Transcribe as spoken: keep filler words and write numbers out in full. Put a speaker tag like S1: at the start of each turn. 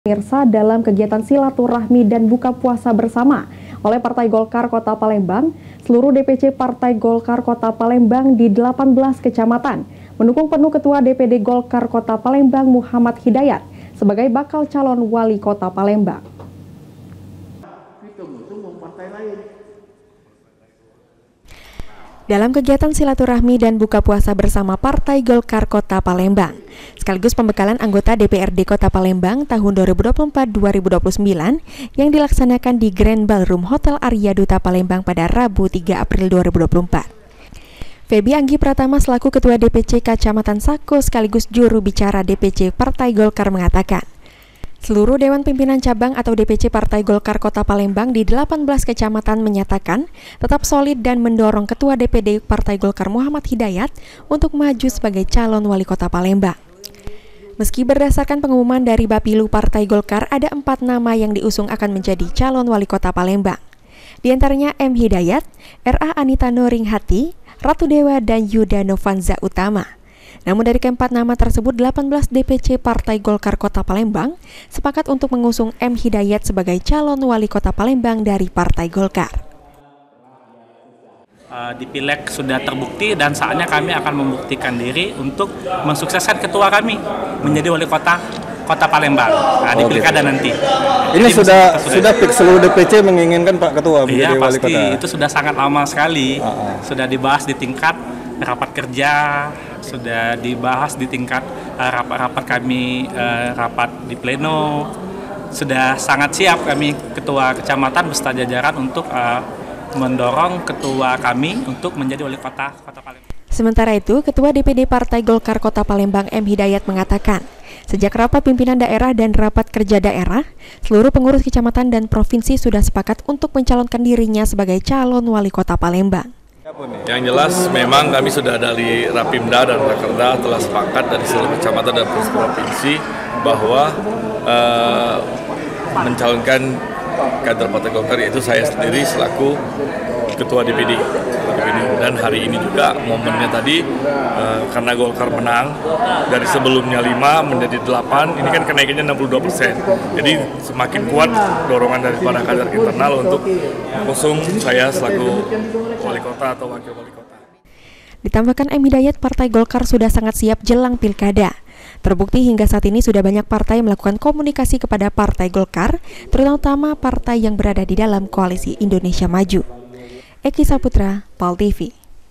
S1: Pemirsa, dalam kegiatan silaturahmi dan buka puasa bersama oleh Partai Golkar Kota Palembang, seluruh D P C Partai Golkar Kota Palembang di delapan belas kecamatan mendukung penuh Ketua D P D Golkar Kota Palembang Muhammad Hidayat sebagai bakal calon wali kota Palembang. Dalam kegiatan silaturahmi dan buka puasa bersama Partai Golkar Kota Palembang, sekaligus pembekalan anggota D P R D Kota Palembang tahun dua ribu dua puluh empat dua ribu dua puluh sembilan yang dilaksanakan di Grand Ballroom Hotel Arya Duta Palembang pada Rabu tiga April dua ribu dua puluh empat. Feby Anggi Pratama selaku Ketua D P C Kacamatan Sako sekaligus juru bicara D P C Partai Golkar mengatakan, seluruh Dewan Pimpinan Cabang atau D P C Partai Golkar Kota Palembang di delapan belas kecamatan menyatakan tetap solid dan mendorong Ketua D P D Partai Golkar Muhammad Hidayat untuk maju sebagai calon wali kota Palembang. Meski berdasarkan pengumuman dari Bapilu Partai Golkar ada empat nama yang diusung akan menjadi calon wali kota Palembang. Di antaranya M. Hidayat, R A Anita Noringhati, Ratu Dewa, dan Yuda Novanza Utama. Namun dari keempat nama tersebut, delapan belas D P C Partai Golkar Kota Palembang sepakat untuk mengusung M. Hidayat sebagai calon wali kota Palembang dari Partai Golkar.
S2: Uh, di Pileg sudah terbukti dan saatnya kami akan membuktikan diri untuk mensukseskan ketua kami menjadi wali kota Kota Palembang nah, di Pilkada nanti.
S3: Ini Jadi sudah sudah fix seluruh D P C menginginkan Pak Ketua menjadi
S2: iya,
S3: wali kota.
S2: Iya pasti, itu sudah sangat lama sekali. Uh -uh. Sudah dibahas di tingkat rapat kerja, sudah dibahas di tingkat rapat-rapat uh, kami, uh, rapat di pleno. Sudah sangat siap kami ketua kecamatan beserta jajaran untuk uh, mendorong ketua kami untuk menjadi wali kota Kota Palembang.
S1: Sementara itu, Ketua D P D Partai Golkar Kota Palembang M. Hidayat mengatakan, sejak rapat pimpinan daerah dan rapat kerja daerah, seluruh pengurus kecamatan dan provinsi sudah sepakat untuk mencalonkan dirinya sebagai calon wali kota Palembang.
S4: Yang jelas memang kami sudah dari Rapimda dan Rakerda telah sepakat dari seluruh kecamatan dan provinsi bahwa uh, mencalonkan kader Partai Golkar yaitu saya sendiri selaku Ketua D P D. Dan hari ini juga momennya tadi uh, karena Golkar menang dari sebelumnya lima menjadi delapan, ini kan kenaikannya enam puluh dua persen. Jadi semakin kuat dorongan dari para kader internal untuk mengusung saya selaku wali kota atau wakil wali kota.
S1: Ditambahkan M. Hidayat, Partai Golkar sudah sangat siap jelang pilkada. Terbukti hingga saat ini sudah banyak partai melakukan komunikasi kepada Partai Golkar, terutama partai yang berada di dalam koalisi Indonesia Maju. Eki Saputra, Pal T V.